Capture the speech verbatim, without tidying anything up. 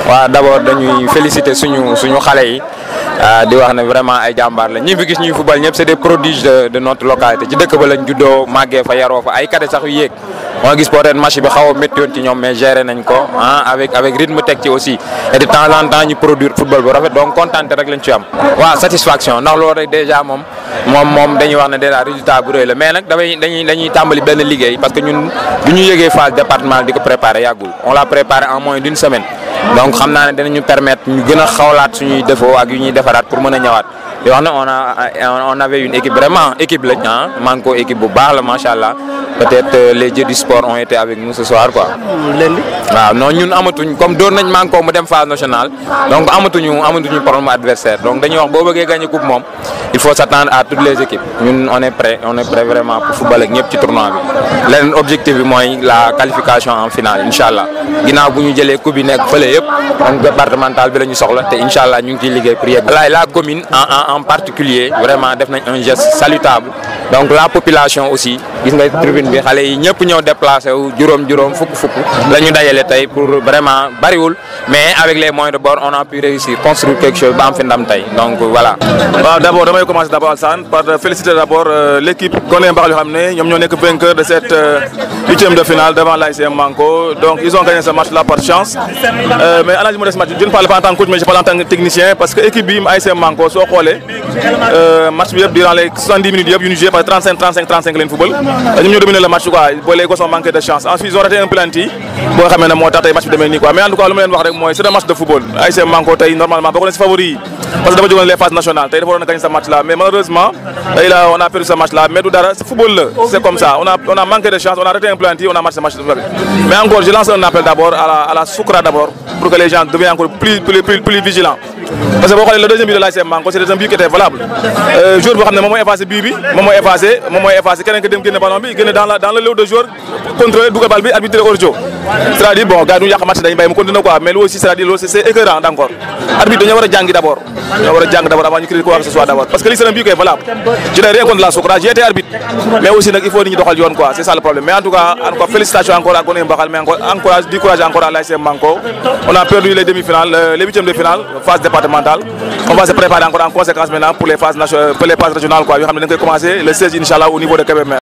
waaw d'abord dañuy féliciter suñu suñu xale yi di wax ne vraiment ay jàmbaar la ñi fi gis ñuy football ñëpp c'est des prodiges de de notre localité ci dëkk ba lañ juddoo màggee fa yaroo fa ay cadet sax yu yéeg moo gis peut-être match bi xaw a métti woon ci ñoom mais géré nañ ko ah avec avec rythme teg ci aussi et de temps en temps ñu produire football bu rafet donc kontaan rek lañ ci am. waaw satisfaction ndax loolu rek déjà moom moom moom dañuy wax ne déjà résultat bu rëy la mais nag damay dañuy dañuy tàmbali benn liggéey parce que ñun du ñu yëgee phase départementale di ko préparer yàggul on l'a préparé en moins d'une semaine donc xam naa ne dinañu permettre ñu gën a xawlaat suñuy défaut ak yu ñuy defaraat pour mën a ñëwaat di wax ne on a on avait une équipe vraiment équipe lañ ah manko équipe bu baax la macha allah peut-être les dieux du sport ont été avec nous ce soir quoi. waaw non ñun amatuñ comme doon nañ manko mu dem phase nationale donc amatuñu amatuñu problème adversaire donc dañuy wax boo bëggee gagner coupe moom il faut s'attendre à toutes les équipes ñun on est prêt on est prêt vraiment pour football ak ñëpp ci tournoi bi leneen objectif bi mooy la qualification en finale incha allah ginnaaw bu ñu jëlee coupe yi nekk fële yëpp donc départemental bi la ñu soxla te incha allah ñu ngi ciy liggéey pour yegg. la commune en en particulier vraiment def nañ un geste salutable donc la population aussi gis nga tribune bi xale yi ñëpp ñëw déplacé wu juróom-juróom fukk-fukk la ñu dajale tey pour vraiment bariwul mais avec les moyens de bord on a pu réussir construire quelque chose ba am fi ndam tey donc voilà. waaw d'abord damay commencer d'abord Alsane par féliciter d'abord l'équipe Goney Mbaxal yoo xam ne ñoom ñoo nekk vainqueur de cette huitième de finale devant l'A S C Manko donc ils ont gagné ce match-là par chance euh, mais analyse modeste match je ne parle pas en tant que coach mais je parle en tant que technicien parce que équipe bi A S C Manko soo xoolee match bi yëpp durant les soixante-dix minutes yëpp yu ñu joué par trente-cinq trente-cinq trente-cinq leen football ñoom ñoo dominé le match quoi ba les gosses ont manqué de chance ensuite ils ont raté un penalty boo xamee ne moo tax tey match bi demee nii quoi mais en tout cas lu ma leen wax rek mooy c'est un match de football A S C Manko tey normalement bokk na ci favori yi parce que dafa jógoon les phases nationales tey dafa waroon a gagner ce match là mais malheureusement tey là on a perdu ce match là mais du dara football la c'est comme ça on a on a manqué de chance on a raté un penalty on a match ce match mais encore je lance un appel d'abord à la à la Soukra d'abord pour que les gens deviennent encore plus plus plus plus vigilants parce que boo xoolee le deuxième but de l'A S C Manko c'était un but qui était valable joueur boo xam ne moom mooy effacé but bi moom mooy effacé moom mooy effacé keneen ki dem génne ballon bi génne dans la dans le lot de joueurs contrôlé dugal bal bi arbitré hors-jeu c'est-à-dire bon gars yi duñu yàq match dañu bàyyi mu continuer quoi mais loolu aussi c'est-à-dire loolu c'est écœurant encore arbitre dañoo war a jàngi d'abord dañoo war a jàng d'abord avant ñu critiquer quoi que ce soit d'abord parce que lii c'est un but qui est valable je n'ai rien contre la Soukra j'ai été arbitre mais aussi nag il faut nit ñi doxal yoon quoi c'est ça le problème mais en tout cas encore félicitations encore à Goney Mbaxal mais encore encourage du courage encore à l'A S C Manko on a perdu les demi-finales les huitièmes de finale phase départementale on va se préparer encore en conséquence maintenant pour les phases pour les phases régionales quoi yoo xam ne dañ koy commencer le seize inchallah au niveau de Kébémer.